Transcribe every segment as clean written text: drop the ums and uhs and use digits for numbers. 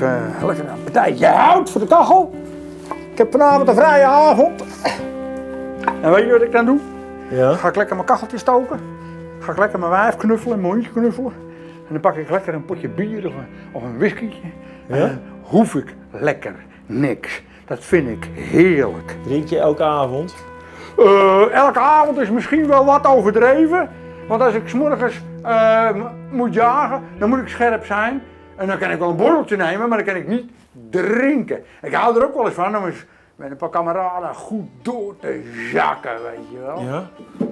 even lekker een partijtje hout voor de kachel. Ik heb vanavond een vrije avond. En weet je wat ik dan doe? Ja. Ga ik lekker mijn kacheltje stoken. Ga ik lekker mijn wijf knuffelen en mijn hondje knuffelen. En dan pak ik lekker een potje bier of een whiskytje. Ja? En dan hoef ik lekker niks. Dat vind ik heerlijk. Drink je elke avond? Elke avond is misschien wel wat overdreven. Want als ik 's morgens moet jagen, dan moet ik scherp zijn. En dan kan ik wel een borreltje nemen, maar dan kan ik niet drinken. Ik hou er ook wel eens van om eens met een paar kameraden goed door te zakken, weet je wel. Ja.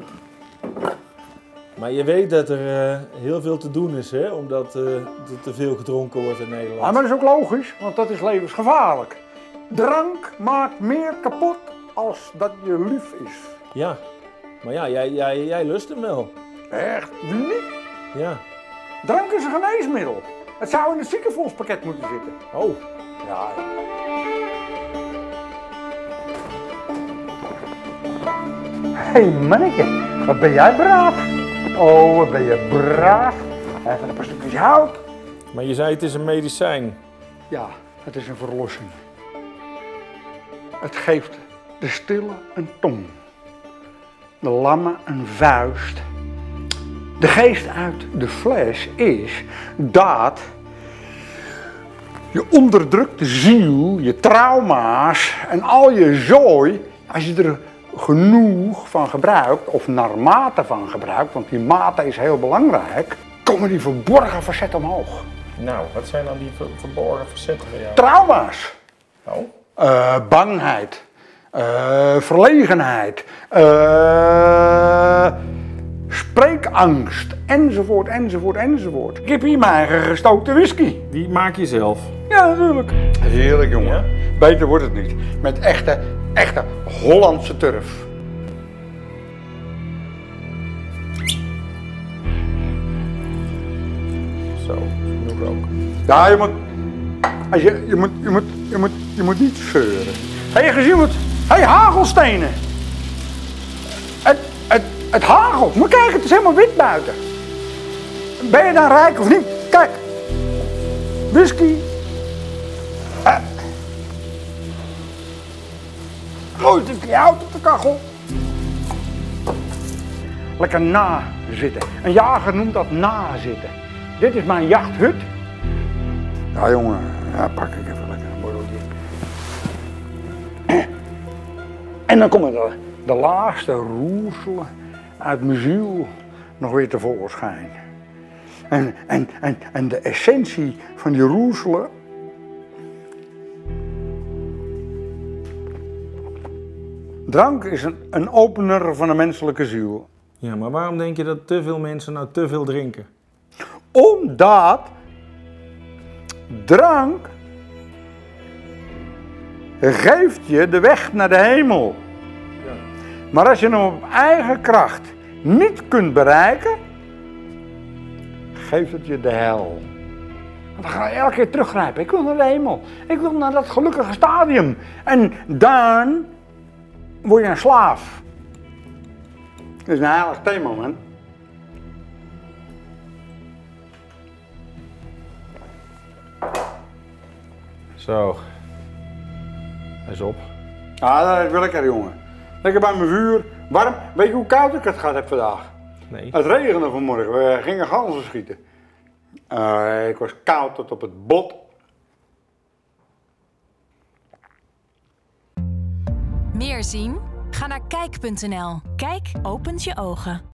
Maar je weet dat er heel veel te doen is, hè? Omdat er te veel gedronken wordt in Nederland. Ja, maar dat is ook logisch, want dat is levensgevaarlijk. Drank maakt meer kapot als dat je lief is. Ja. Maar ja, jij lust hem wel. Echt, wie niet? Ja. Drank is een geneesmiddel. Het zou in het ziekenfondspakket moeten zitten. Oh. Ja. Hé mannetje, wat ben jij braaf? Oh, wat ben je braaf. Even een paar stukjes hout. Maar je zei het is een medicijn. Ja, het is een verlossing. Het geeft de stille een tong, de lamme een vuist. De geest uit de fles is dat je onderdrukte ziel, je trauma's en al je zooi, als je er genoeg van gebruikt, of naar mate van gebruikt, want die mate is heel belangrijk, komen die verborgen facetten omhoog. Nou, wat zijn dan die verborgen facetten van jou? Trauma's. Oh. Bangheid, verlegenheid, spreekangst, enzovoort, enzovoort, enzovoort. Ik heb hier mijn eigen gestookte whisky. Die maak je zelf? Ja, natuurlijk. Heerlijk, jongen. Ja? Beter wordt het niet. Met echte Hollandse turf. Zo, genoeg ook. Ja, je moet niet zeuren. Heb je gezien wat? Hé, hagelstenen. Het hagelt. Maar kijk, het is helemaal wit buiten. Ben je dan rijk of niet? Kijk. Whisky. Gooi het in hout op de kachel. Lekker nazitten. Een jager noemt dat nazitten. Dit is mijn jachthut. Ja, jongen. Ja, pak ik even lekker een borreltje. En dan komen de laagste roerselen uit mijn ziel nog weer tevoorschijn. En de essentie van die roerselen. Drank is een opener van de menselijke ziel. Ja, maar waarom denk je dat te veel mensen nou te veel drinken? Omdat drank geeft je de weg naar de hemel. Ja. Maar als je hem op eigen kracht niet kunt bereiken, geeft het je de hel. Want dan ga je elke keer teruggrijpen. Ik wil naar de hemel. Ik wil naar dat gelukkige stadium. En dan word je een slaaf. Dat is een heilig thema, man. Zo. Hij is op. Ah, dat is wel lekker, jongen. Lekker bij mijn vuur. Warm. Weet je hoe koud ik het gehad heb vandaag? Nee. Het regende vanmorgen. We gingen ganzen schieten. Ik was koud tot op het bot. Meer zien? Ga naar kijk.nl. Kijk opent je ogen.